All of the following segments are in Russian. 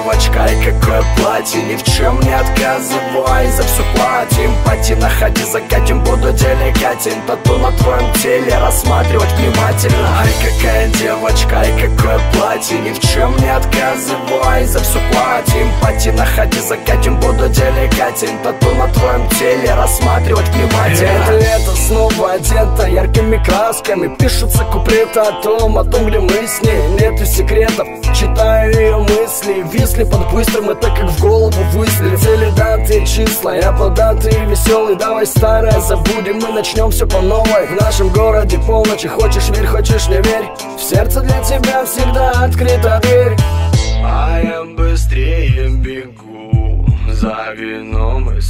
девочка, и какое платье, ни в чем не отказывай, за все платим. Пати находи, закатим, буду деликатен. Тату на твоем теле рассматривать внимательно. Ай, какая девочка, и какое платье, ни в чем не отказывай, за все платим. Пати находи, закатим, буду деликатен. Тату на твоем теле рассматривать внимательно. Это снова одета яркими красками, пишутся куплеты о том, где мы с ней. Нету секретов, читаю ее мысли. Висли под быстрым, это как в голову выстрелит. Цели, даты, числа, я податый и веселый. Давай старое забудем, мы начнем все по новой. В нашем городе полночи, хочешь верь, хочешь не верь, в сердце для тебя всегда открыта дверь. А я быстрее бегу за вином и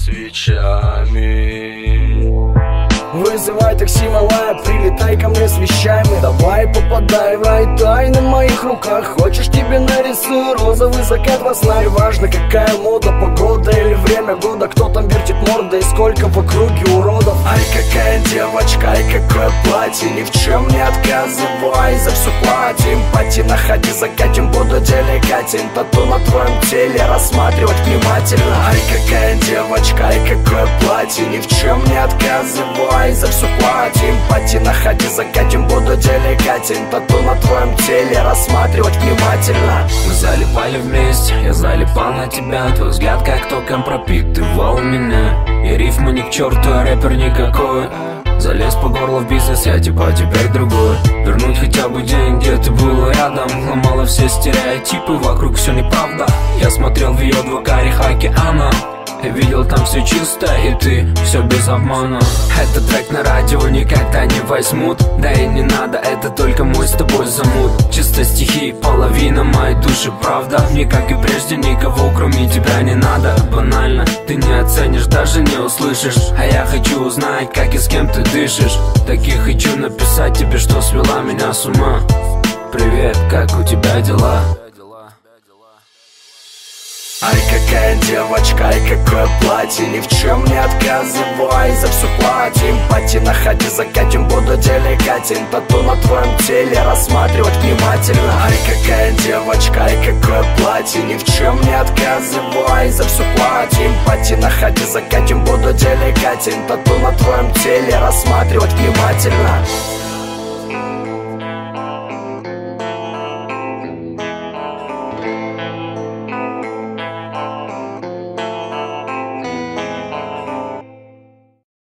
свечами. Вызывай такси, малая, прилетай ко мне с вещами. Давай попадай в рай, тайны в моих руках. Хочешь, тебе нарисую розовый закат во сна. И важно, какая мода, погода или время года. Кто там вертит мордой, сколько в округе уродов. Ай, какая девочка, ай, какое платье, ни в чем не отказывай, за все платим. Пати находи, закатим, буду деликатен. Тату на твоем теле рассматривать внимательно. Ай, какая девочка, ай, какое платье, ни в чем не отказывай, за все платим. Пати находи, закатим, буду деликатен. Тату на твоем теле рассматривать внимательно. Мы залипали вместе, я залипал на тебя. Твой взгляд как током пропитывал меня. И рифмы ни к черту, а рэпер никакой. Залез по горло в бизнес, я типа теперь другой. Вернуть хотя бы день, где ты был рядом. Ломала все стереотипы, вокруг все неправда. Я смотрел в ее два карих океана. Я видел там все чисто, и ты все без обмана. Этот трек на радио никогда не возьмут. Да и не надо, это только мой с тобой замут. Чисто стихи, половина моей души, правда. Мне, как и прежде, никого кроме тебя не надо. Банально, ты не оценишь, даже не услышишь. А я хочу узнать, как и с кем ты дышишь. Так и хочу написать тебе, что свела меня с ума. Привет, как у тебя дела? Ай, какая девочка, ай, какое платье, ни в чем не отказывай, за все платим. Пати находи, закатим, буду деликатен. Тату на твоем теле рассматривать внимательно. Ай, какая девочка, ай, какое платье, ни в чем не отказывай, за все платим. Пати находи, закатим, буду деликатен. Тату на твоем теле рассматривать внимательно.